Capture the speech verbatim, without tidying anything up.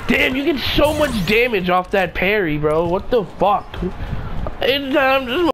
Damn, you get so much damage off that parry, bro. What the fuck? Anytime, just